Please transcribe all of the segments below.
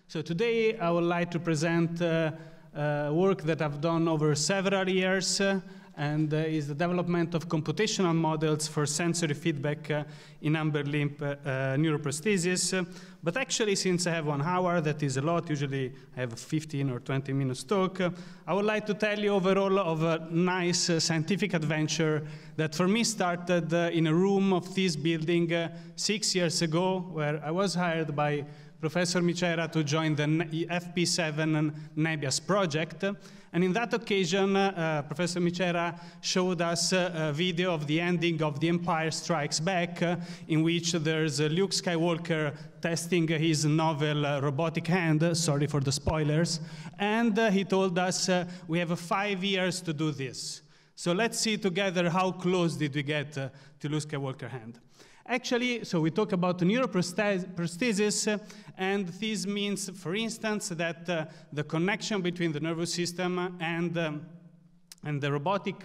So today I would like to present work that I've done over several years and is the development of computational models for sensory feedback in upper limb neuroprostheses. But actually, since I have 1 hour, that is a lot, usually I have a 15 or 20 minutes talk, I would like to tell you overall of a nice scientific adventure that for me started in a room of this building 6 years ago, where I was hired by Professor Micera to join the FP7 Nebias project. And in that occasion, Professor Micera showed us a video of the ending of The Empire Strikes Back, in which there's Luke Skywalker testing his novel robotic hand, sorry for the spoilers, and he told us, we have 5 years to do this. So let's see together how close did we get to Luke Skywalker hand. Actually, so we talk about neuroprostheses, and this means, for instance, that the connection between the nervous system and the robotic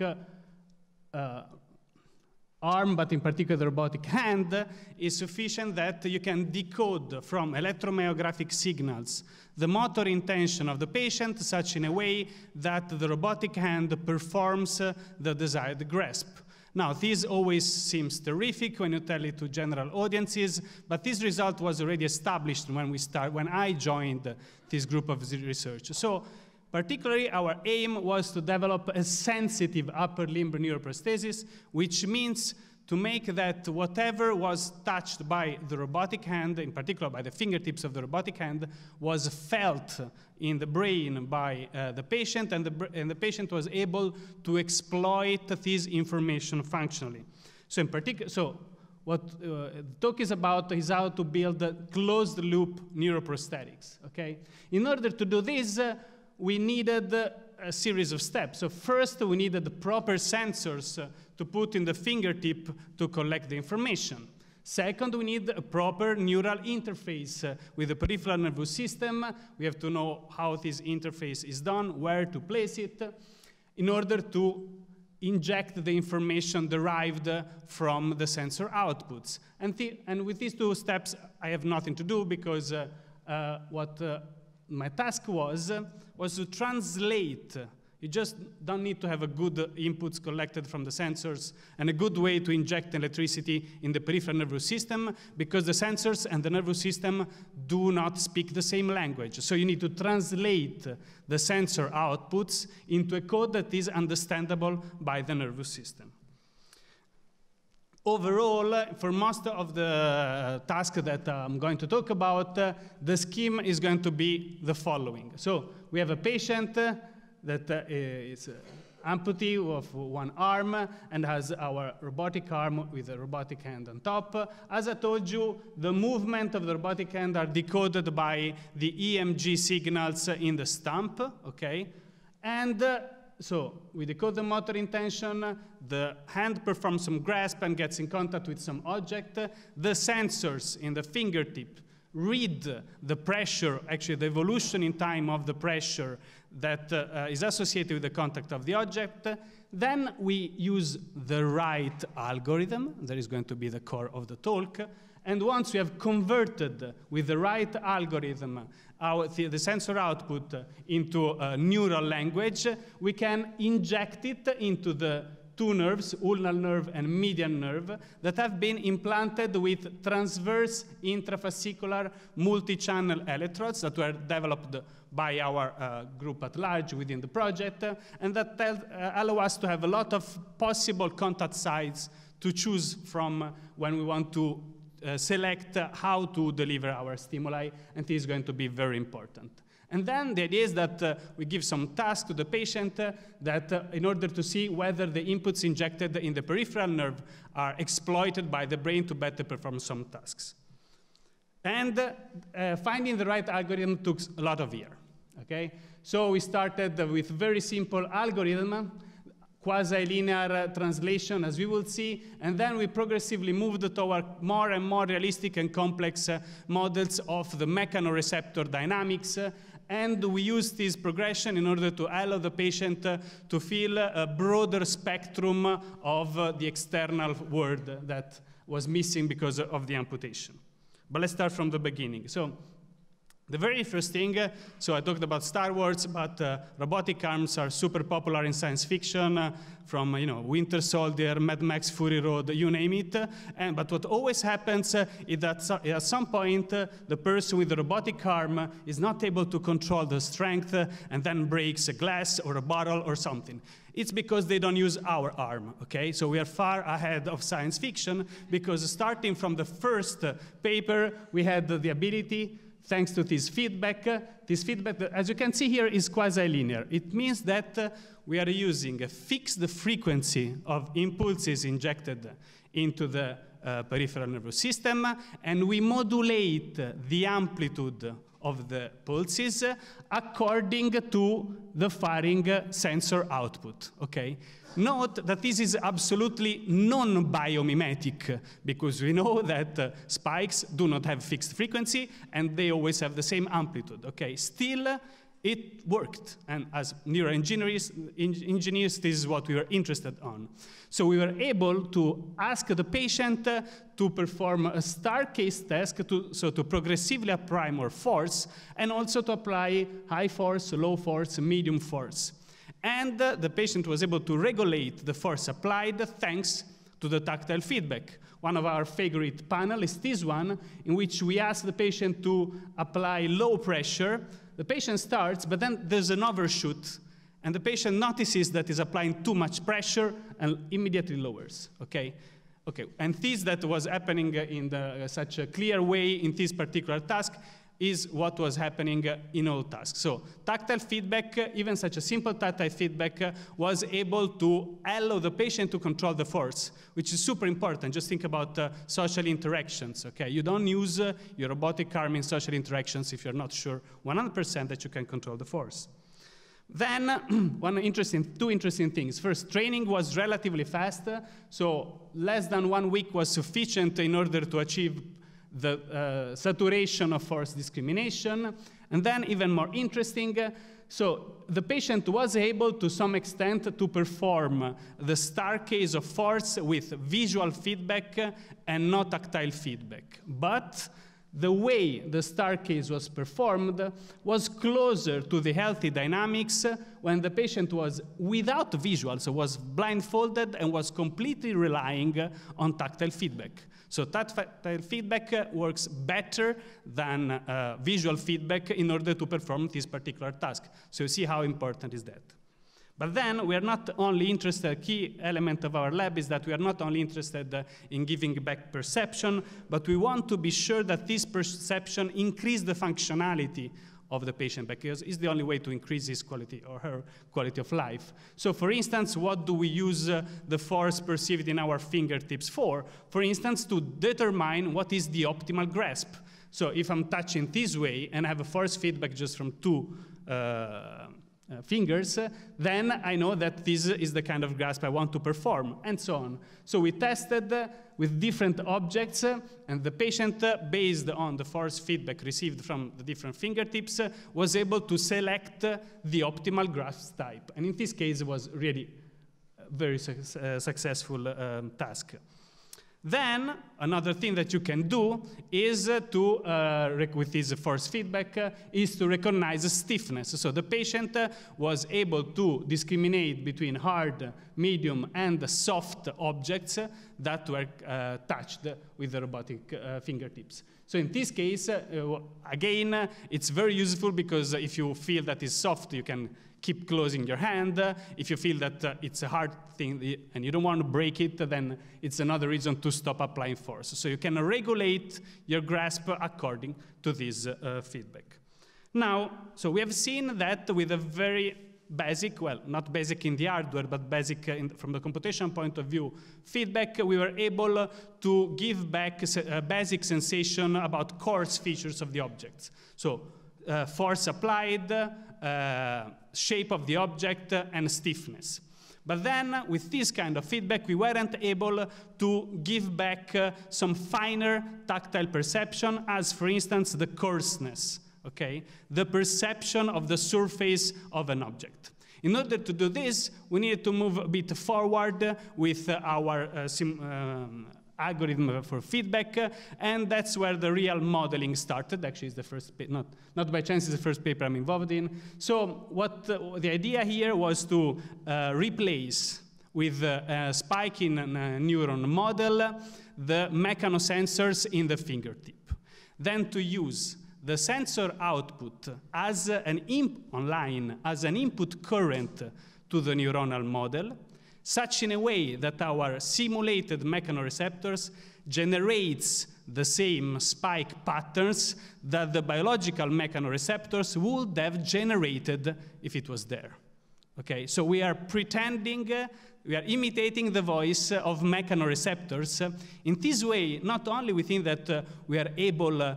arm, but in particular the robotic hand, is sufficient that you can decode from electromyographic signals the motor intention of the patient such in a way that the robotic hand performs the desired grasp. Now, this always seems terrific when you tell it to general audiences, but this result was already established when I joined this group of research. So, particularly, our aim was to develop a sensitive upper limb neuroprosthesis, which means to make that whatever was touched by the robotic hand, in particular by the fingertips of the robotic hand, was felt in the brain by the patient, and the patient was able to exploit this information functionally. So in particular, what the talk is about is how to build closed-loop neuroprosthetics, okay? In order to do this, we needed a series of steps. So first, we needed the proper sensors to put in the fingertip to collect the information. Second, we need a proper neural interface with the peripheral nervous system. We have to know how this interface is done, where to place it, in order to inject the information derived from the sensor outputs. And with these 2 steps, I have nothing to do, because my task was to translate. You just don't need to have a good inputs collected from the sensors and a good way to inject electricity in the peripheral nervous system, because the sensors and the nervous system do not speak the same language. So you need to translate the sensor outputs into a code that is understandable by the nervous system. Overall, for most of the tasks that I'm going to talk about, the scheme is going to be the following. So we have a patient that is amputee of 1 arm and has our robotic arm with a robotic hand on top. As I told you, the movement of the robotic hand are decoded by the EMG signals in the stump, okay? And so we decode the motor intention, the hand performs some grasp and gets in contact with some object. The sensors in the fingertip read the pressure, actually the evolution in time of the pressure that is associated with the contact of the object. Then we use the right algorithm. That is going to be the core of the talk. And once we have converted with the right algorithm the sensor output into a neural language, we can inject it into the 2 nerves, ulnar nerve and median nerve, that have been implanted with transverse intrafascicular multi-channel electrodes that were developed by our group at large within the project, and that allow us to have a lot of possible contact sites to choose from when we want to select how to deliver our stimuli, and this is going to be very important. And then the idea is that we give some task to the patient that in order to see whether the inputs injected in the peripheral nerve are exploited by the brain to better perform some tasks. And finding the right algorithm took a lot of years, okay? So we started with very simple algorithm, quasi-linear translation, as we will see, and then we progressively moved toward more and more realistic and complex models of the mechanoreceptor dynamics, and we used this progression in order to allow the patient to feel a broader spectrum of the external world that was missing because of the amputation. But let's start from the beginning. So The very first thing, so I talked about Star Wars, but robotic arms are super popular in science fiction, from Winter Soldier, Mad Max, Fury Road, you name it. But what always happens is that at some point, the person with the robotic arm is not able to control the strength and then breaks a glass or a bottle or something. It's because they don't use our arm, okay? So we are far ahead of science fiction, because starting from the first paper, we had the ability, thanks to this feedback, as you can see here, is quasi-linear. It means that we are using a fixed frequency of impulses injected into the peripheral nervous system, and we modulate the amplitude of the pulses according to the firing sensor output, okay? Note that this is absolutely non-biomimetic, because we know that spikes do not have fixed frequency and they always have the same amplitude, okay? Still, it worked, and as neuroengineers, this is what we were interested on. So we were able to ask the patient to perform a star case task, to progressively apply more force, and also to apply high force, low force, medium force. And the patient was able to regulate the force applied thanks to the tactile feedback. One of our favorite panels is this one, in which we ask the patient to apply low pressure. The patient starts, but then there's an overshoot, and the patient notices that he's applying too much pressure and immediately lowers, okay? Okay, and this that was happening in such a clear way in this particular task is what was happening in all tasks. So tactile feedback, even such a simple tactile feedback, was able to allow the patient to control the force, which is super important. Just think about social interactions, okay? You don't use your robotic arm in social interactions if you're not sure 100% that you can control the force. Then, two interesting things. First, training was relatively fast, so less than 1 week was sufficient in order to achieve the saturation of force discrimination. And then, even more interesting, so the patient was able to some extent to perform the star case of force with visual feedback and not tactile feedback. But the way the star case was performed was closer to the healthy dynamics when the patient was without visual, so was blindfolded and was completely relying on tactile feedback. So tactile feedback works better than visual feedback in order to perform this particular task. So you see how important is that. But then we are not only interested, a key element of our lab is that we are not only interested in giving back perception, but we want to be sure that this perception increases the functionality of the patient, because it's the only way to increase his quality or her quality of life. So for instance, what do we use the force perceived in our fingertips for? For instance, to determine what is the optimal grasp. So if I'm touching this way and I have a force feedback just from two fingers, then I know that this is the kind of grasp I want to perform, and so on. So we tested with different objects, and the patient, based on the force feedback received from the different fingertips, was able to select the optimal grasp type. And in this case, it was really a very successful task. Then, another thing that you can do is with this force feedback, is to recognize stiffness. So the patient was able to discriminate between hard, medium, and soft objects that were touched with the robotic fingertips. So in this case, again, it's very useful because if you feel that it's soft, you can keep closing your hand. If you feel that it's a hard thing and you don't want to break it, then it's another reason to stop applying force. So you can regulate your grasp according to this feedback. Now, so we have seen that with a very basic, well, not basic in the hardware, but basic from the computation point of view, feedback, we were able to give back a basic sensation about coarse features of the objects. So force applied, shape of the object, and stiffness. But then, with this kind of feedback, we weren't able to give back some finer tactile perception, as, for instance, the coarseness, okay? The perception of the surface of an object. In order to do this, we needed to move a bit forward with our algorithm for feedback, and that's where the real modeling started. Actually, it's the first, not by chance, it's the first paper I'm involved in. So what the idea here was to replace with a spike in a neuron model the mechanosensors in the fingertip. Then to use the sensor output as an online, as an input current to the neuronal model, such in a way that our simulated mechanoreceptors generates the same spike patterns that the biological mechanoreceptors would have generated if it was there. Okay, so we are pretending, we are imitating the voice of mechanoreceptors. In this way, not only we think that we are able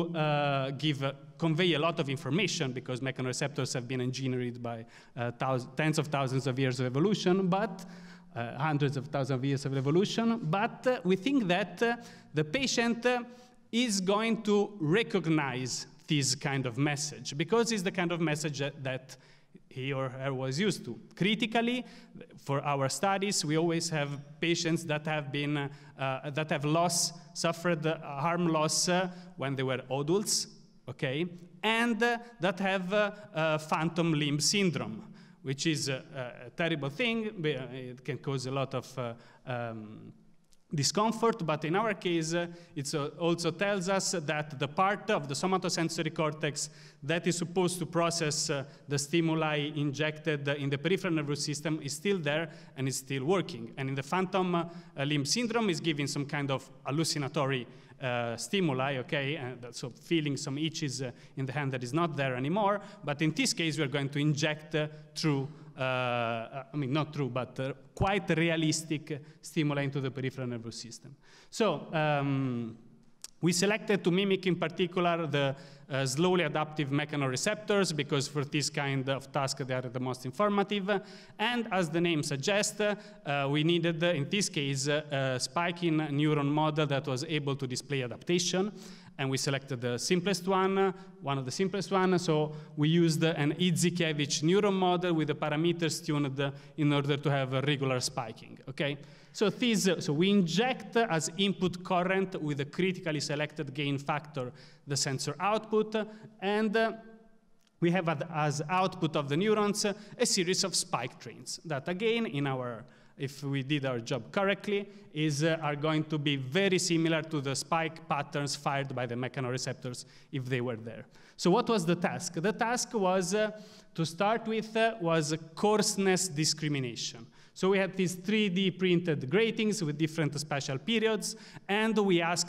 to convey a lot of information, because mechanoreceptors have been engineered by tens of thousands of years of evolution, but hundreds of thousands of years of evolution, but we think that the patient is going to recognize this kind of message, because it's the kind of message that he or her was used to. Critically, for our studies, we always have patients that have been suffered harm loss when they were adults, okay, and that have phantom limb syndrome, which is a terrible thing. It can cause a lot of discomfort, but in our case, it also tells us that the part of the somatosensory cortex that is supposed to process the stimuli injected in the peripheral nervous system is still there and is still working. And in the phantom limb syndrome is giving some kind of hallucinatory stimuli, okay, and so feeling some itches in the hand that is not there anymore. But in this case, we are going to inject through not true, but quite realistic stimuli into the peripheral nervous system. So we selected to mimic in particular the slowly adaptive mechanoreceptors, because for this kind of task they are the most informative. And as the name suggests, we needed, in this case, a spike in neuron model that was able to display adaptation. And we selected the simplest one of the simplest ones. So we used an Idzikevich neuron model with the parameters tuned in order to have a regular spiking, okay? So we inject as input current with a critically selected gain factor the sensor output, and we have as output of the neurons a series of spike trains that, again, if we did our job correctly, are going to be very similar to the spike patterns fired by the mechanoreceptors if they were there. So what was the task? The task was, to start with, was coarseness discrimination. So we had these 3D printed gratings with different spatial periods, and we asked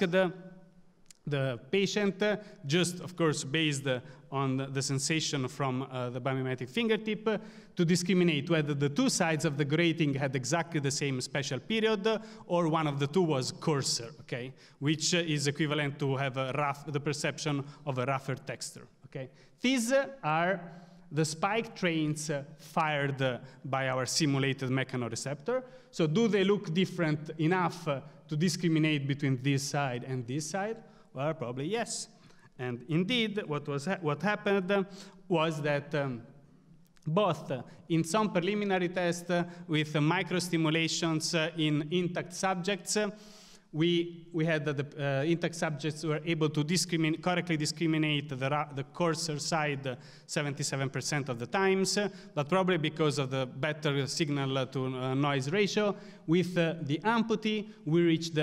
the patient, just, of course, based on the sensation from the biomimetic fingertip, to discriminate whether the two sides of the grating had exactly the same spatial period, or one of the two was coarser, okay? Which is equivalent to have the perception of a rougher texture, okay? These are the spike trains fired by our simulated mechanoreceptor. So do they look different enough to discriminate between this side and this side? Well, probably yes. And indeed, what happened was that both in some preliminary tests with microstimulations in intact subjects, we had the intact subjects were able to correctly discriminate the coarser side 77% of the times, but probably because of the better signal to noise ratio. With the amputee, we reached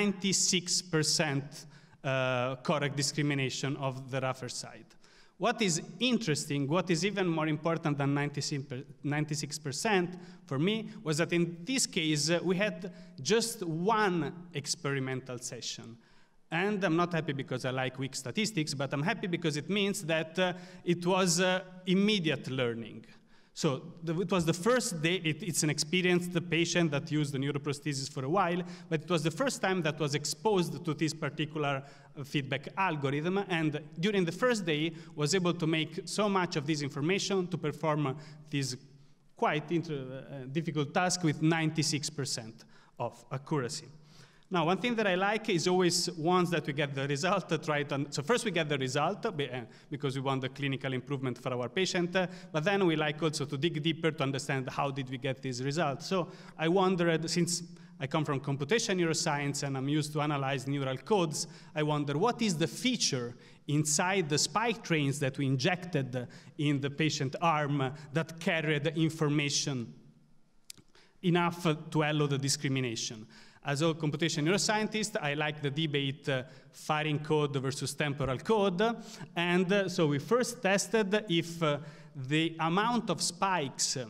96% correct discrimination of the rougher side. What is interesting, what is even more important than 96% for me, was that in this case, we had just one experimental session. And I'm not happy because I like weak statistics, but I'm happy because it means that it was immediate learning. So it was the first day, it's an experienced patient that used the neuroprosthesis for a while, but it was the first time that was exposed to this particular feedback algorithm, and during the first day was able to make so much of this information to perform this quite difficult task with 96% of accuracy. Now, one thing that I like is always once that we get the result, so first we get the result because we want the clinical improvement for our patient, but then we like also to dig deeper to understand how did we get this result. So I wondered, since I come from computational neuroscience and I'm used to analyze neural codes. I wonder what is the feature inside the spike trains that we injected in the patient arm that carried information enough to allow the discrimination. As a computational neuroscientist, I like the debate firing code versus temporal code. And so we first tested if the amount of spikes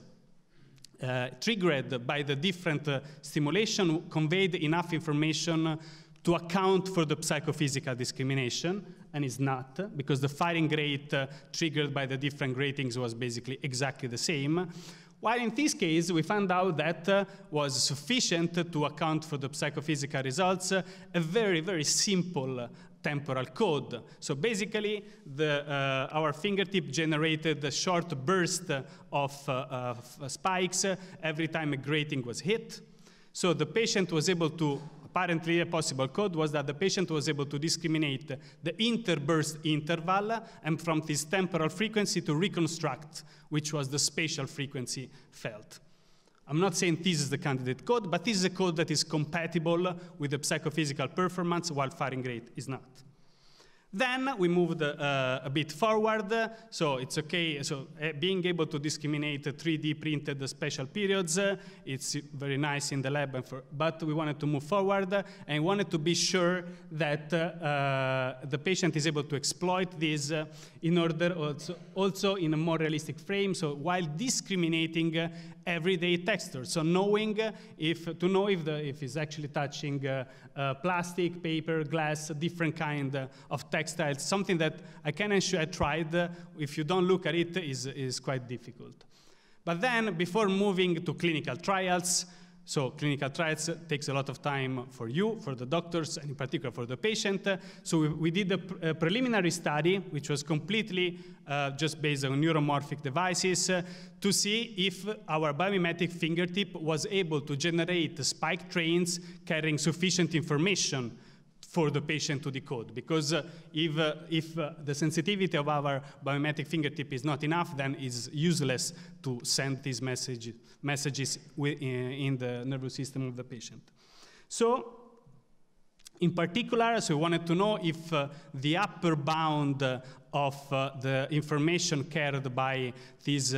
triggered by the different stimulation conveyed enough information to account for the psychophysical discrimination, and it's not, because the firing rate triggered by the different gratings was basically exactly the same. While in this case, we found out that was sufficient to account for the psychophysical results, a very, very simple temporal code. So basically, our fingertip generated a short burst of spikes every time a grating was hit. So the patient was able to, apparently a possible code was that the patient was able to discriminate the interburst interval and from this temporal frequency to reconstruct which was the spatial frequency felt. I'm not saying this is the candidate code, but this is a code that is compatible with the psychophysical performance while firing rate is not. Then we moved a bit forward, so it's okay. So being able to discriminate 3D printed special periods, it's very nice in the lab, but we wanted to move forward and wanted to be sure that the patient is able to exploit this in order also in a more realistic frame, so while discriminating everyday texture, so knowing if it's actually touching plastic, paper, glass, different kind of textiles, something that I can assure I tried. If you don't look at it, is quite difficult. But then, before moving to clinical trials, so clinical trials takes a lot of time for you, for the doctors, and in particular for the patient. So we did a preliminary study, which was completely just based on neuromorphic devices, to see if our biomimetic fingertip was able to generate spike trains carrying sufficient information for the patient to decode. Because if the sensitivity of our biomimetic fingertip is not enough, then it's useless to send these messages in the nervous system of the patient. So, in particular, so we wanted to know if the upper bound of the information carried by these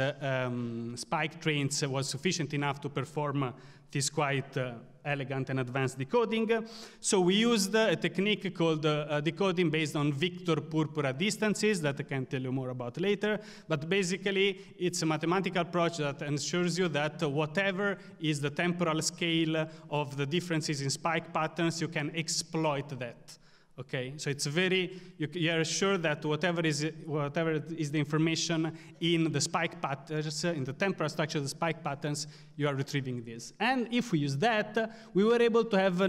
spike trains was sufficient enough to perform this quite elegant and advanced decoding. So we used a technique called decoding based on Victor purpura distances that I can tell you more about later. But basically, it's a mathematical approach that ensures you that whatever is the temporal scale of the differences in spike patterns, you can exploit that. Okay, so it's very, you are sure that whatever is the information in the spike patterns, in the temporal structure of the spike patterns, you are retrieving this. And if we use that, we were able to have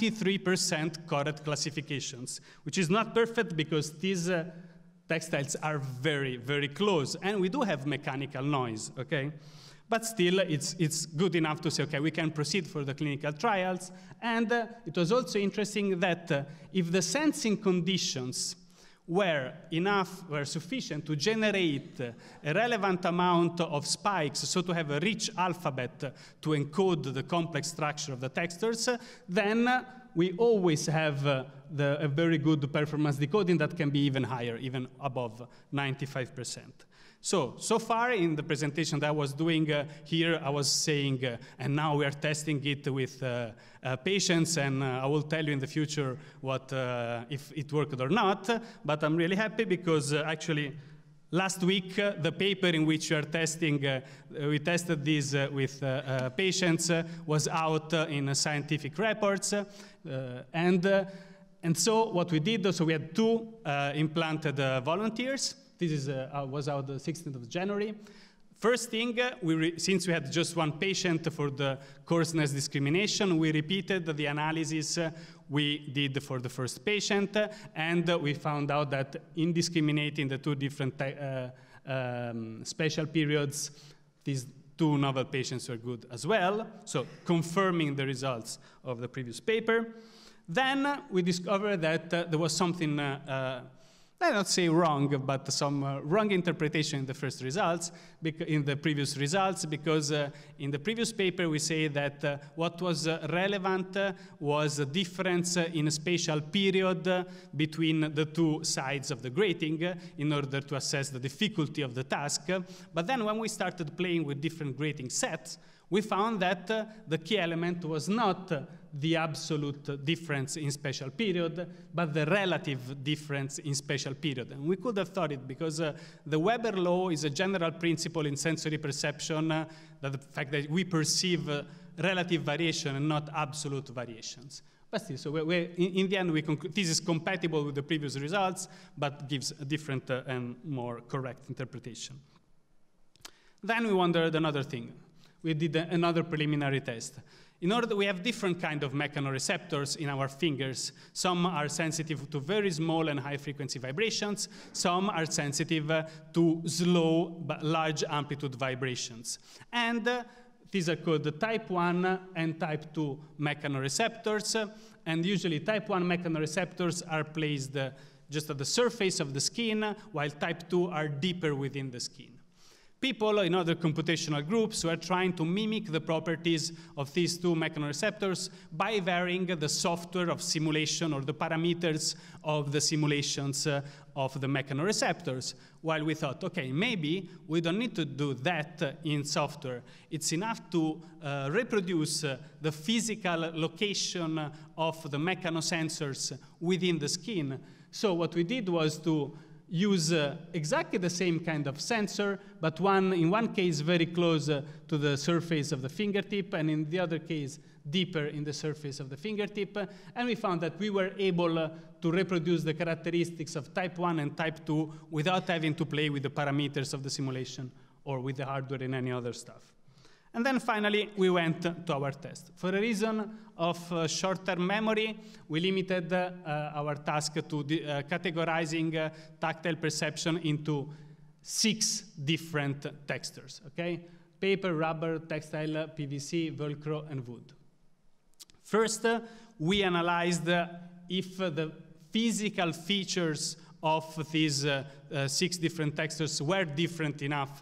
93% correct classifications, which is not perfect because these textiles are very, very close. And we do have mechanical noise, okay? But still, it's good enough to say, okay, we can proceed for the clinical trials. And it was also interesting that if the sensing conditions were sufficient to generate a relevant amount of spikes, so to have a rich alphabet to encode the complex structure of the textures, then we always have a very good performance decoding that can be even higher, even above 95%. So far in the presentation that I was doing here, I was saying, and now we are testing it with patients, and I will tell you in the future what if it worked or not. But I'm really happy because actually last week, the paper in which we are testing, we tested this with patients, was out in scientific reports, and so what we did, so we had 2 implanted volunteers. This was out the 16th of January. First thing, since we had just 1 patient for the coarseness discrimination, we repeated the analysis we did for the first patient, and we found out that in discriminating the 2 different special periods, these 2 novel patients were good as well, so confirming the results of the previous paper. Then we discovered that there was something I don't say wrong, but some wrong interpretation in the first results. in the previous results, because in the previous paper we say that what was relevant was a difference in a spatial period between the two sides of the grating in order to assess the difficulty of the task. But then when we started playing with different grating sets, we found that the key element was not the absolute difference in spatial period, but the relative difference in spatial period. And we could have thought it because the Weber law is a general principle in sensory perception, that the fact that we perceive relative variation and not absolute variations. But still, so in the end, we conclude this is compatible with the previous results, but gives a different and more correct interpretation. Then we wondered another thing. We did another preliminary test. In order, we have different kind of mechanoreceptors in our fingers. Some are sensitive to very small and high frequency vibrations. Some are sensitive to slow but large amplitude vibrations. And these are called type 1 and type 2 mechanoreceptors. And usually type 1 mechanoreceptors are placed just at the surface of the skin, while type 2 are deeper within the skin. People in other computational groups were trying to mimic the properties of these two mechanoreceptors by varying the software of simulation or the parameters of the simulations of the mechanoreceptors. While we thought, okay, maybe we don't need to do that in software. It's enough to reproduce the physical location of the mechanosensors within the skin. So what we did was to use exactly the same kind of sensor, but in one case very close to the surface of the fingertip, and in the other case deeper in the surface of the fingertip. And we found that we were able to reproduce the characteristics of type 1 and type 2 without having to play with the parameters of the simulation or with the hardware and any other stuff. And then finally, we went to our test. For a reason of short-term memory, we limited our task to categorizing tactile perception into 6 different textures, okay? Paper, rubber, textile, PVC, Velcro, and wood. First, we analyzed if the physical features of these 6 different textures were different enough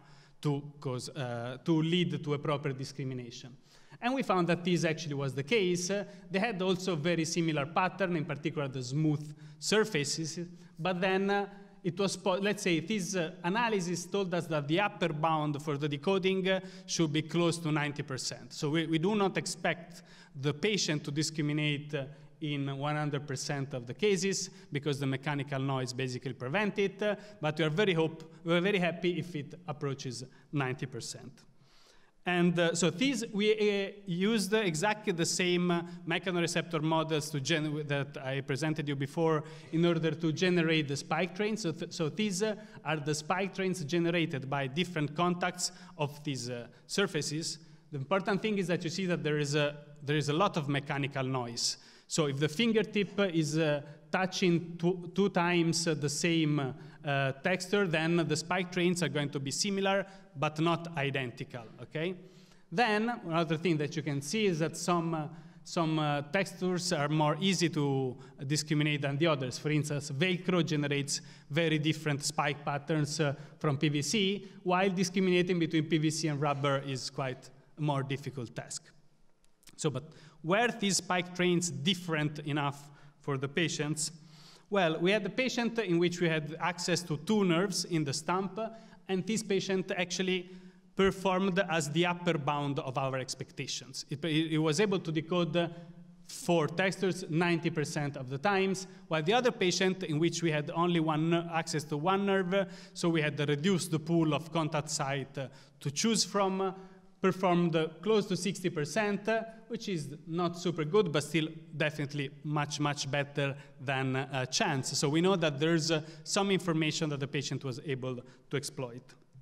to lead to a proper discrimination. And we found that this actually was the case. They had also very similar pattern, in particular the smooth surfaces, but then it was, let's say, this analysis told us that the upper bound for the decoding should be close to 90%. So we do not expect the patient to discriminate in 100% of the cases, because the mechanical noise basically prevents it, but we're very happy if it approaches 90%. And so we used exactly the same mechanoreceptor models that I presented you before in order to generate the spike trains. So these are the spike trains generated by different contacts of these surfaces. The important thing is that you see that there is a lot of mechanical noise. So if the fingertip is touching two times the same texture, then the spike trains are going to be similar, but not identical, okay? Then another thing that you can see is that some textures are more easy to discriminate than the others. For instance, Velcro generates very different spike patterns from PVC, while discriminating between PVC and rubber is quite a more difficult task. So, but were these spike trains different enough for the patients? Well, we had a patient in which we had access to 2 nerves in the stump, and this patient actually performed as the upper bound of our expectations. It was able to decode 4 textures 90% of the times, while the other patient, in which we had only access to 1 nerve, so we had to reduce the pool of contact site to choose from, performed close to 60%, which is not super good, but still definitely much, much better than chance. So we know that there's some information that the patient was able to exploit.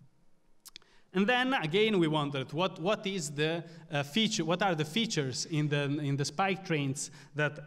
And then again, we wondered what is the feature? What are the features in the spike trains that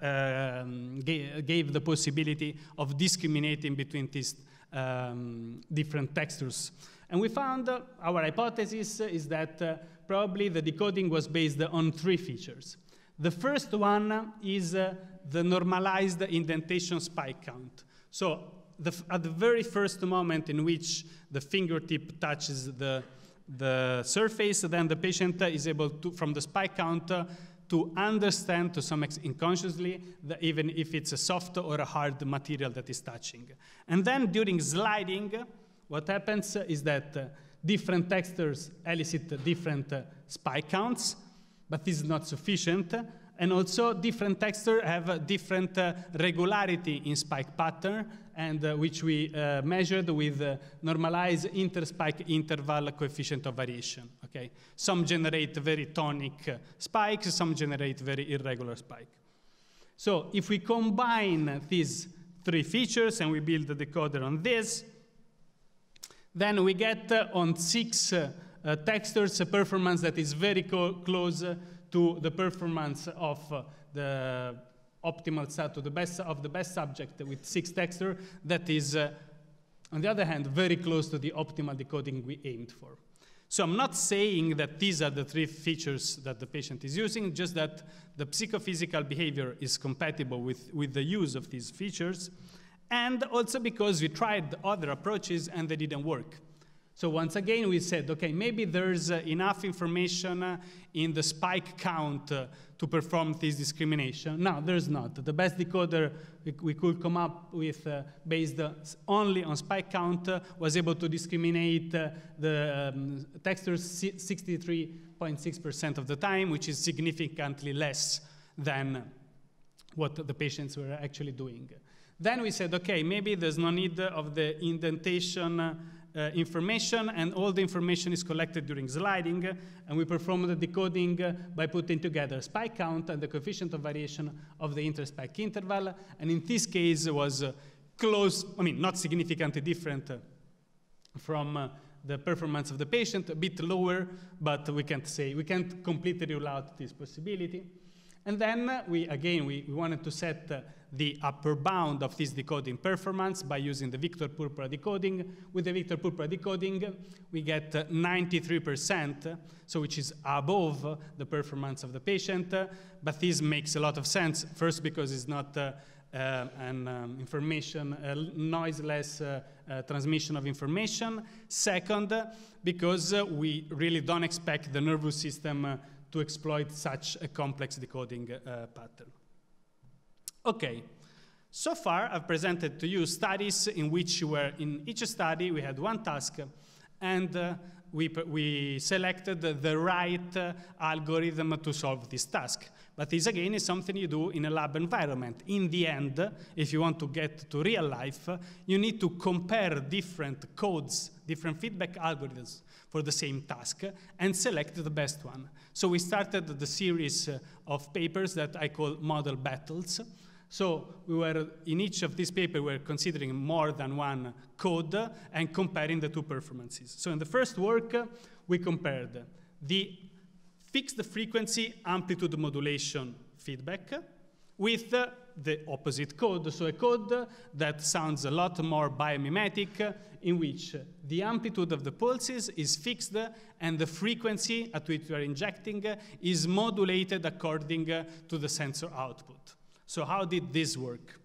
gave the possibility of discriminating between these different textures? And we found our hypothesis is that probably the decoding was based on 3 features. The first one is the normalized indentation spike count. So at the very first moment in which the fingertip touches the the surface, then the patient is able to, from the spike count, to understand to some extent unconsciously, even if it's a soft or a hard material that is touching. And then during sliding, what happens is that different textures elicit different spike counts, but this is not sufficient. And also different textures have a different regularity in spike pattern, and which we measured with normalized interspike interval coefficient of variation. Okay? Some generate very tonic spikes, some generate very irregular spike. So if we combine these three features and we build the decoder on this, then we get on 6 textures a performance that is very close to the performance of the optimal set, to the best of the best subject with 6 textures. That is, on the other hand, very close to the optimal decoding we aimed for. So I'm not saying that these are the 3 features that the patient is using, just that the psychophysical behavior is compatible with the use of these features, and also because we tried other approaches and they didn't work. So once again, we said, okay, maybe there's enough information in the spike count to perform this discrimination. No, there's not. The best decoder we could come up with based only on spike count was able to discriminate the textures 63.6% of the time, which is significantly less than what the patients were actually doing. Then we said, okay, maybe there's no need of the indentation information, and all the information is collected during sliding, and we perform the decoding by putting together spike count and the coefficient of variation of the interspike interval, and in this case it was close, I mean, not significantly different from the performance of the patient, a bit lower, but we can't completely rule out this possibility. And then we wanted to set the upper bound of this decoding performance by using the Victor Purpura decoding. With the Victor Purpura decoding, we get 93%, so which is above the performance of the patient. But this makes a lot of sense. First, because it's not noiseless transmission of information. Second, because we really don't expect the nervous system to exploit such a complex decoding pattern. Okay, so far I've presented to you studies in which in each study we had one task, and we selected the right algorithm to solve this task. But this again is something you do in a lab environment. In the end, if you want to get to real life, you need to compare different codes, different feedback algorithms for the same task, and select the best one. So we started the series of papers that I call model battles. So in each of these papers, we were considering more than one code and comparing the 2 performances. So in the first work, we compared the fixed frequency amplitude modulation feedback with the opposite code, so a code that sounds a lot more biomimetic, in which the amplitude of the pulses is fixed and the frequency at which we are injecting is modulated according to the sensor output. So how did this work?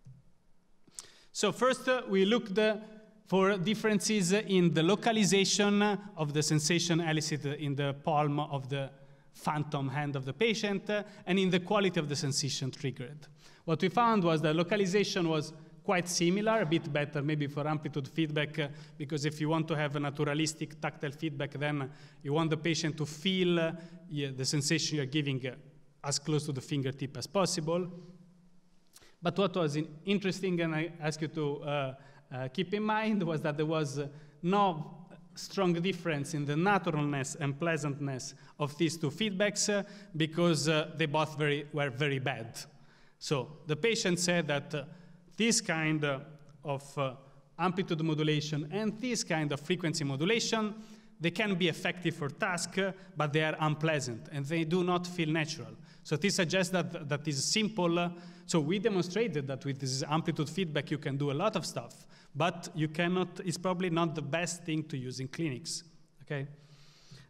So first, we looked for differences in the localization of the sensation elicited in the palm of the phantom hand of the patient and in the quality of the sensation triggered. What we found was that localization was quite similar, a bit better maybe for amplitude feedback, because if you want to have a naturalistic tactile feedback, then you want the patient to feel the sensation you're giving as close to the fingertip as possible. But what was interesting, and I ask you to keep in mind, was that there was no strong difference in the naturalness and pleasantness of these 2 feedbacks because they both were very bad. So the patient said that this kind of amplitude modulation and this kind of frequency modulation, they can be effective for task, but they are unpleasant and they do not feel natural. So this suggests that is simple. So we demonstrated that with this amplitude feedback you can do a lot of stuff, but you cannot, it's probably not the best thing to use in clinics, okay?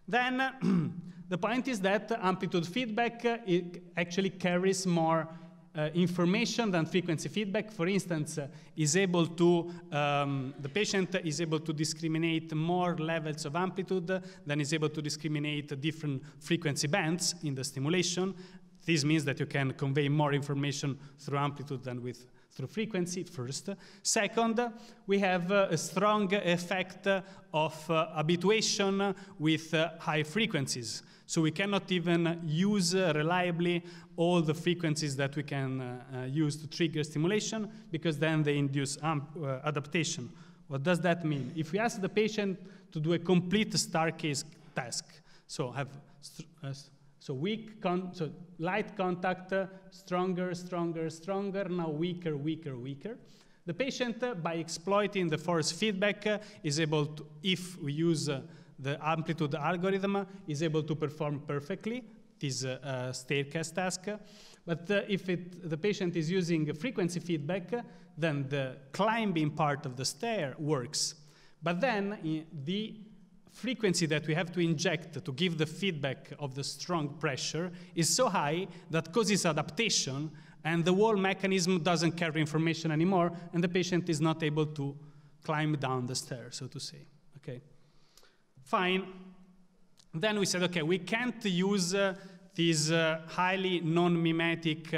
Then the point is that amplitude feedback it actually carries more information than frequency feedback. For instance, is able to, the patient is able to discriminate more levels of amplitude than is able to discriminate different frequency bands in the stimulation. This means that you can convey more information through amplitude than through frequency, first. Second, we have a strong effect of habituation with high frequencies. So we cannot even use reliably all the frequencies that we can use to trigger stimulation, because then they induce adaptation. What does that mean? If we ask the patient to do a complete staircase task, so have so light contact, stronger, stronger, stronger, now weaker, weaker, weaker. The patient, by exploiting the force feedback, is able to, if we use the amplitude algorithm, is able to perform perfectly this staircase task. But if the patient is using frequency feedback, then the climbing part of the stair works. But then the frequency that we have to inject to give the feedback of the strong pressure is so high that causes adaptation, and the whole mechanism doesn't carry information anymore, and the patient is not able to climb down the stair, so to say. Okay, fine. Then we said, okay, we can't use these highly non-mimetic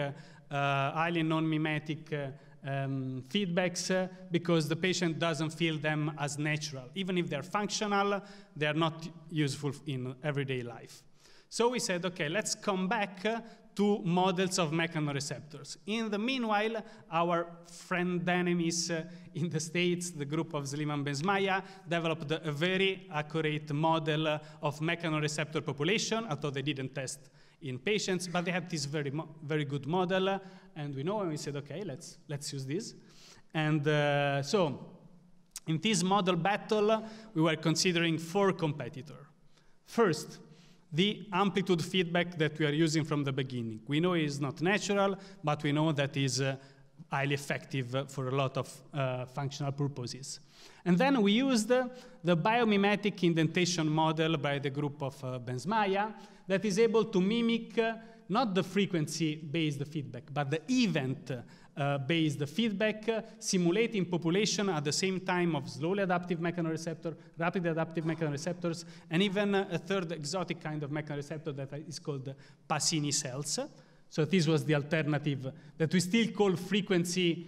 feedbacks because the patient doesn't feel them as natural. Even if they're functional, they're not useful in everyday life. So we said, okay, let's come back to models of mechanoreceptors. In the meanwhile, our friend enemies in the States, the group of Sliman Benzmaya, developed a very accurate model of mechanoreceptor population, although they didn't test in patients, but they had this very good model, and we know, and we said, okay, let's use this. And so in this model battle, we were considering 4 competitors. First, the amplitude feedback that we are using from the beginning. We know it is not natural, but we know that it is highly effective for a lot of functional purposes. And then we used the biomimetic indentation model by the group of Benzmaya that is able to mimic not the frequency-based feedback, but the event-based feedback, simulating population at the same time of slowly adaptive mechanoreceptor, rapidly adaptive mechanoreceptors, and even a third exotic kind of mechanoreceptor that is called Pacini cells. So this was the alternative that we still call frequency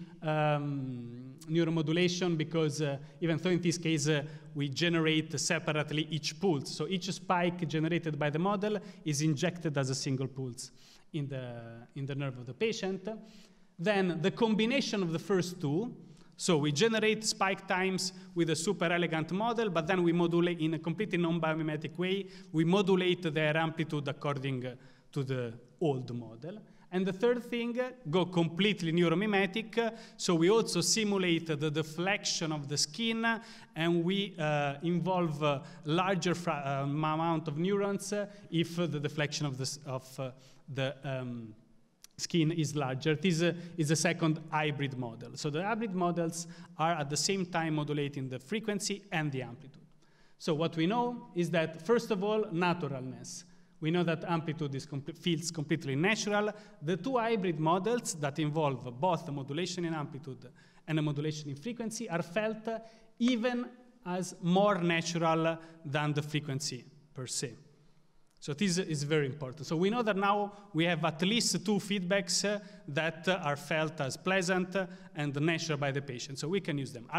neuromodulation, because even though in this case we generate separately each pulse. So each spike generated by the model is injected as a single pulse in the nerve of the patient. Then the combination of the first two, so we generate spike times with a super elegant model, but then we modulate in a completely non-biomimetic way. We modulate their amplitude according to the old model. And the third thing, go completely neuromimetic. So we also simulate the deflection of the skin, and we involve a larger amount of neurons if the deflection of the skin is larger. This is a second hybrid model. So the hybrid models are at the same time modulating the frequency and the amplitude. So what we know is that, first of all, naturalness. We know that amplitude feels completely natural. The 2 hybrid models that involve both a modulation in amplitude and a modulation in frequency are felt even as more natural than the frequency per se. So this is very important. So we know that now we have at least 2 feedbacks that are felt as pleasant and natural by the patient. So we can use them.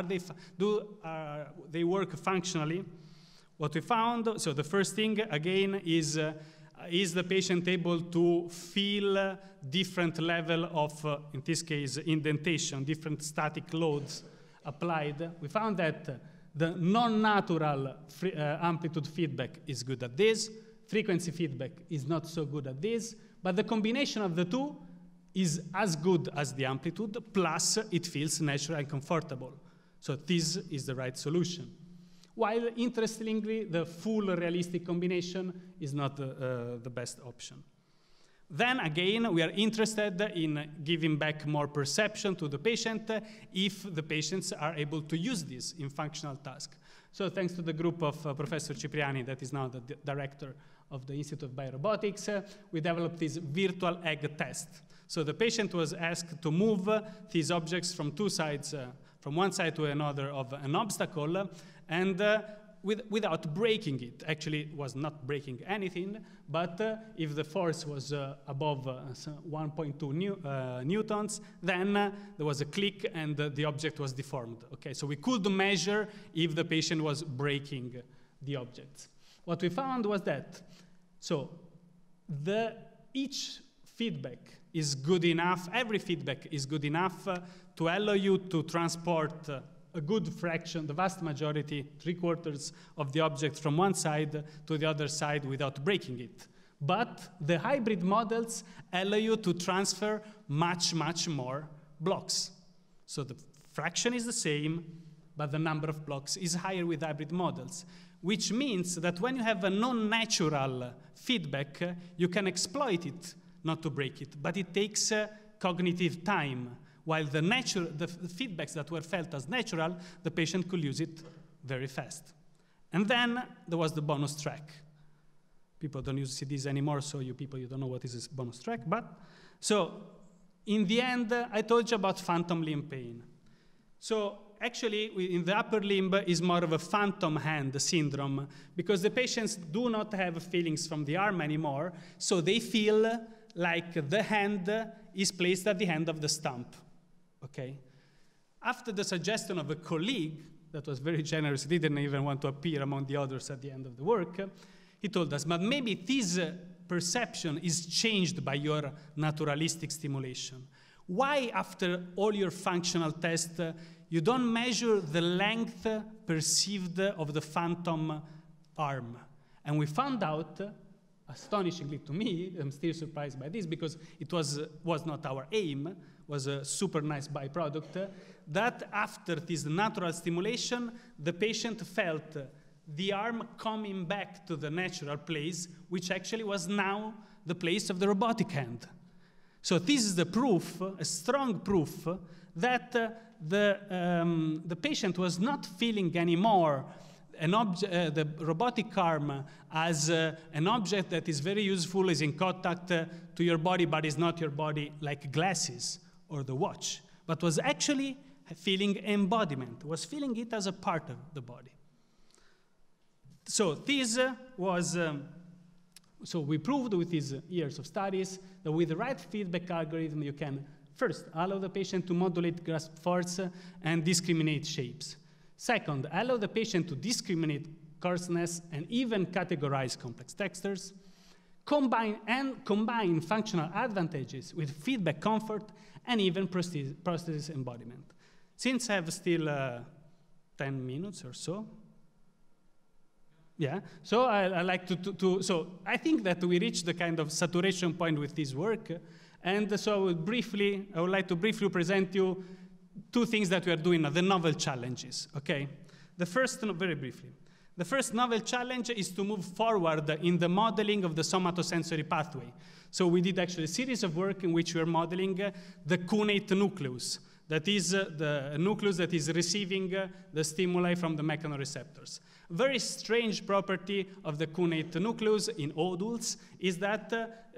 They work functionally? What we found, so the first thing, again, is the patient able to feel different level of, in this case, indentation, different static loads applied? We found that the non-natural amplitude feedback is good at this, frequency feedback is not so good at this, but the combination of the 2 is as good as the amplitude, plus it feels natural and comfortable. So this is the right solution. While, interestingly, the full realistic combination is not the best option. Then, again, we are interested in giving back more perception to the patient if the patients are able to use this in functional tasks. So thanks to the group of Professor Cipriani, that is now the director of the Institute of Biorobotics, we developed this virtual egg test. So the patient was asked to move these objects from two sides, from one side to another of an obstacle, and without breaking it. Actually, it was not breaking anything, but if the force was above 1.2 newtons, then there was a click and the object was deformed. Okay, so we could measure if the patient was breaking the objects. What we found was that, so each feedback is good enough, every feedback is good enough to allow you to transport a good fraction, the vast majority, 3/4 of the object from one side to the other side without breaking it. But the hybrid models allow you to transfer much, much more blocks. So the fraction is the same, but the number of blocks is higher with hybrid models, which means that when you have a non-natural feedback, you can exploit it, not to break it, but it takes cognitive time. While the feedbacks that were felt as natural, the patient could use it very fast. And then there was the bonus track. People don't use CDs anymore, so you don't know what is this bonus track. But so in the end, I told you about phantom limb pain. So actually, in the upper limb is more of a phantom hand syndrome, because the patients do not have feelings from the arm anymore, so they feel like the hand is placed at the end of the stump. Okay. After the suggestion of a colleague that was very generous, he didn't even want to appear among the others at the end of the work, he told us, but maybe this perception is changed by your naturalistic stimulation. Why, after all your functional tests, you don't measure the length perceived of the phantom arm? And we found out, astonishingly to me, I'm still surprised by this because it was not our aim, was a super nice byproduct, that after this natural stimulation, the patient felt the arm coming back to the natural place, which actually was now the place of the robotic hand. So this is the proof, a strong proof, that the patient was not feeling anymore the robotic arm as an object that is very useful, is in contact to your body, but is not your body, like glasses or the watch, but was actually feeling embodiment, was feeling it as a part of the body. So this was, so we proved with these years of studies that with the right feedback algorithm, you can first allow the patient to modulate grasp force and discriminate shapes. Second, allow the patient to discriminate coarseness and even categorize complex textures. Combine functional advantages with feedback comfort and even prosthesis embodiment. Since I have still 10 minutes or so, yeah, so I like so I think that we reached the kind of saturation point with this work, and so I would like to briefly present you two things that we are doing now, the novel challenges, okay? The first, very briefly, the first novel challenge is to move forward in the modeling of the somatosensory pathway. So we did actually a series of work in which we are modeling the cunate nucleus. That is the nucleus that is receiving the stimuli from the mechanoreceptors. Very strange property of the cunate nucleus in adults is that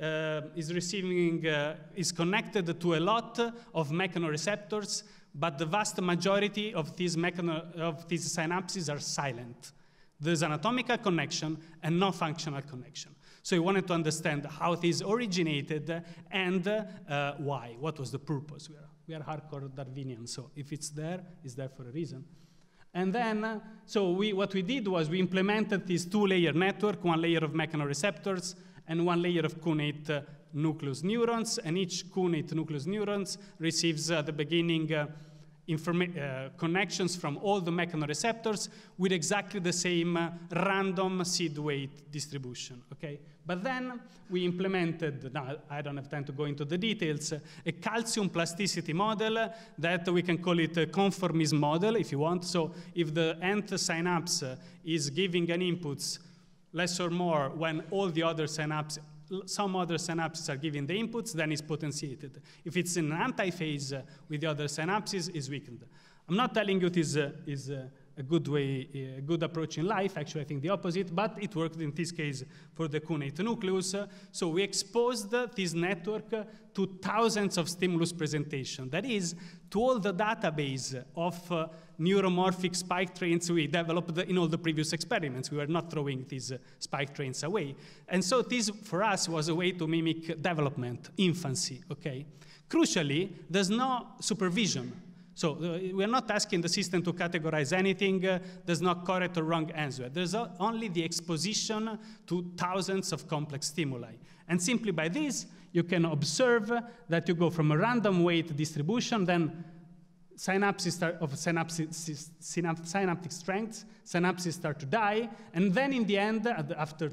is connected to a lot of mechanoreceptors, but the vast majority of these synapses are silent. There's an anatomical connection and no functional connection. So we wanted to understand how this originated and why. What was the purpose? We are hardcore Darwinian, so if it's there for a reason. And then, so what we did was we implemented this two-layer network, one layer of mechanoreceptors and one layer of cunate nucleus neurons, and each cunate nucleus neurons receives at the beginning connections from all the mechanoreceptors with exactly the same random seed weight distribution, okay? But then we implemented, now I don't have time to go into the details, a calcium plasticity model that we can call it a conformism model if you want. So if the nth synapse is giving an input less or more when all the other synapses, some other synapses are giving the inputs, then it's potentiated. If it's in an antiphase with the other synapses, it's weakened. I'm not telling you this is a good way, a good approach in life. Actually, I think the opposite, but it worked in this case for the cunate nucleus. So we exposed this network to thousands of stimulus presentation. That is, to all the database of neuromorphic spike trains we developed in all the previous experiments. We were not throwing these spike trains away. And so this, for us, was a way to mimic development, infancy, okay? Crucially, there's no supervision. So we're not asking the system to categorize anything. There's no correct or wrong answer. There's only the exposition to thousands of complex stimuli. And simply by this, you can observe that you go from a random weight distribution, then synapses start of synaptic strengths, synapses start to die, and then in the end, after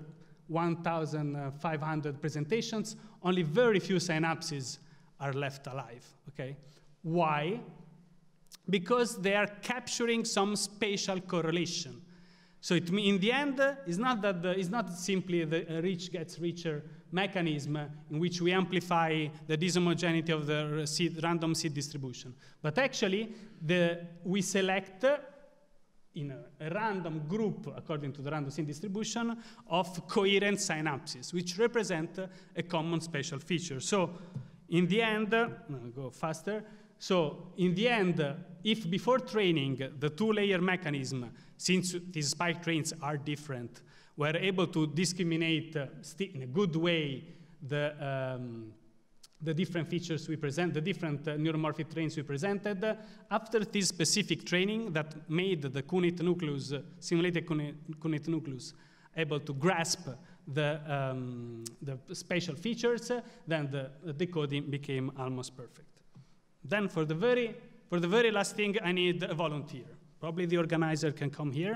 1,500 presentations, only very few synapses are left alive, okay? Why? Because they are capturing some spatial correlation. So in the end, it's not that it's not simply the rich gets richer mechanism in which we amplify the dishomogeneity of the random seed distribution. But actually, we select in a random group, according to the random seed distribution, of coherent synapses, which represent a common spatial feature. So in the end, I'll go faster. So in the end, if before training, the two-layer mechanism, since these spike trains are different, we're able to discriminate in a good way the different features we present, the different neuromorphic trains we presented, after this specific training that made the cunate nucleus, simulated cunate nucleus, able to grasp the spatial features, then the decoding became almost perfect. Then for the very last thing, I need a volunteer. Probably the organizer can come here.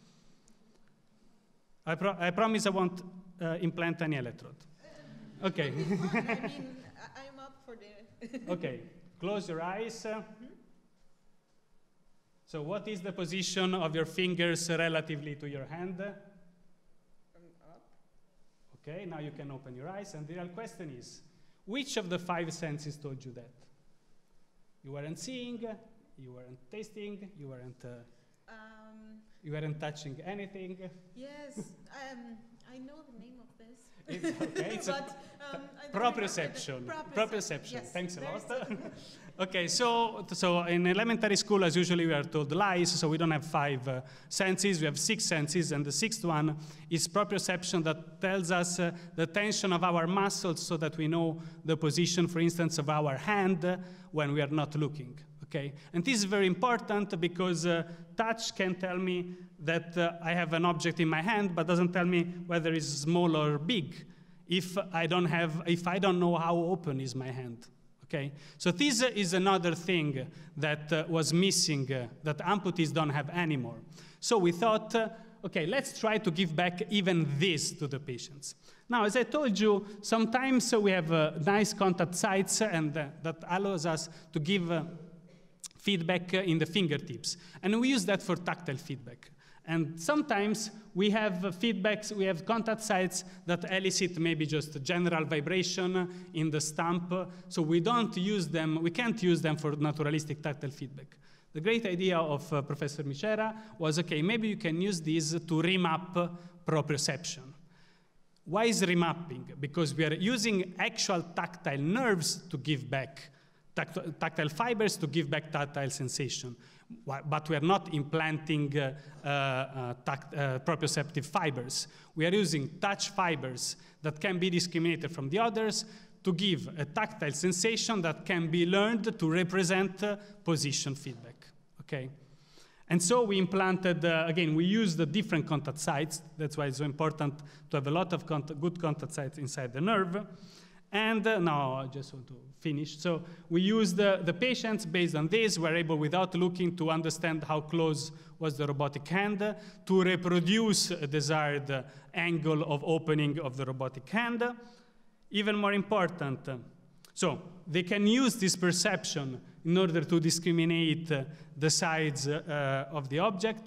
I promise I won't implant any electrode. Okay. I mean, I'm up for the... Okay, close your eyes. So what is the position of your fingers relatively to your hand? From up. Okay, now you can open your eyes. And the real question is, which of the 5 senses told you that? You weren't seeing, you weren't tasting, you weren't touching anything. Yes, I know the name of this. It's okay. It's but, proprioception. Proprioception. Yes, Thanks a lot. Okay, so in elementary school, as usually, we are told lies, so we don't have 5 senses, we have 6 senses, and the 6th one is proprioception, that tells us the tension of our muscles so that we know the position, for instance, of our hand when we are not looking, okay? And this is very important because touch can tell me that I have an object in my hand, but doesn't tell me whether it's small or big if I don't know how open is my hand. Okay, so this is another thing that was missing, that amputees don't have anymore. So we thought, okay, let's try to give back even this to the patients. Now, as I told you, sometimes we have nice contact sites, and that allows us to give feedback in the fingertips. And we use that for tactile feedback. And sometimes we have feedbacks, we have contact sites that elicit maybe just general vibration in the stump, so we don't use them, we can't use them for naturalistic tactile feedback. The great idea of Professor Micera was, okay, maybe you can use these to remap proprioception. Why is remapping? Because we are using actual tactile nerves to give back, tactile fibers to give back tactile sensation. But we are not implanting proprioceptive fibers. We are using touch fibers that can be discriminated from the others to give a tactile sensation that can be learned to represent position feedback, okay? And so we implanted, again, we used the different contact sites. That's why it's so important to have a lot of good contact sites inside the nerve. And now I just want to finish. So we used the patients based on this. We're able, without looking, to understand how close was the robotic hand, to reproduce a desired angle of opening of the robotic hand. Even more important, so they can use this perception in order to discriminate the sides of the object.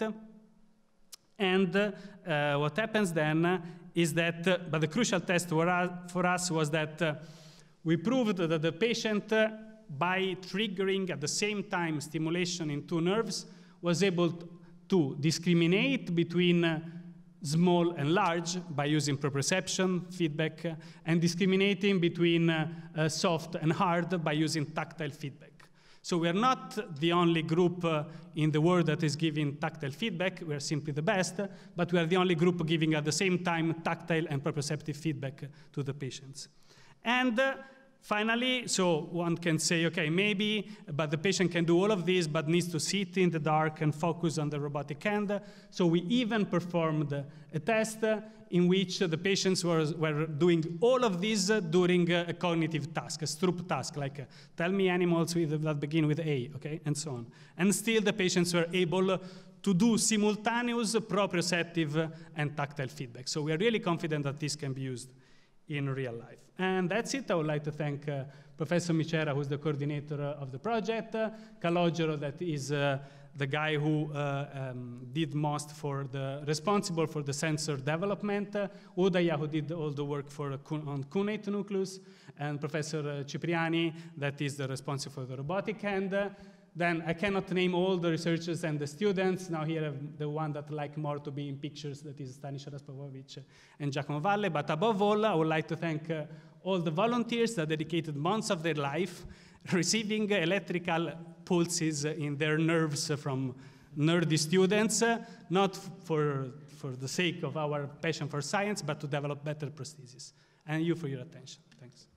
And what happens then is that, but the crucial test for us was that we proved that the patient, by triggering at the same time stimulation in 2 nerves, was able to discriminate between small and large by using proprioception feedback, and discriminating between soft and hard by using tactile feedback. So we are not the only group in the world that is giving tactile feedback. We are simply the best, but we are the only group giving at the same time tactile and proprioceptive feedback to the patients. And finally, so one can say, okay, maybe, but the patient can do all of this, but needs to sit in the dark and focus on the robotic hand. So we even performed a test in which the patients were doing all of this during a cognitive task, a Stroop task, like tell me animals that begin with A, okay, and so on. And still the patients were able to do simultaneous proprioceptive and tactile feedback. So we are really confident that this can be used in real life. And that's it. I would like to thank Professor Micera, who's the coordinator of the project, Calogero, that is the guy who did most responsible for the sensor development, Udaya, who did all the work on cunate nucleus, and Professor Cipriani, that is the responsible for the robotic hand. Then I cannot name all the researchers and the students. Now here I have the one that like more to be in pictures, that is Stanisław Raspavovic and Giacomo Valle. But above all, I would like to thank all the volunteers that dedicated months of their life receiving electrical pulses in their nerves from nerdy students, not for the sake of our passion for science, but to develop better prostheses. And you for your attention. Thanks.